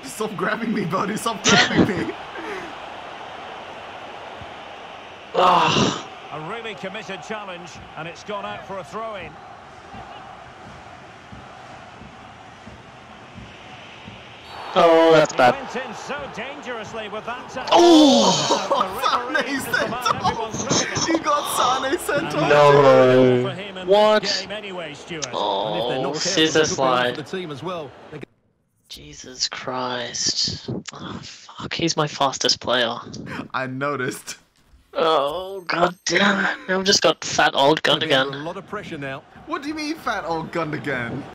Stop grabbing me, buddy. Stop grabbing me. A really committed challenge, and it's gone out for a throw-in. Oh, that's bad. Went in so dangerously with that tackle. Oh, Sane sent off. You got Sane sent off. No. What? Anyway, Oh, scissor slide. Jesus Christ. Oh, fuck. He's my fastest player. I noticed. Oh, god damn it. I've just got fat old gun again. A lot of pressure now. What do you mean, fat old gun again?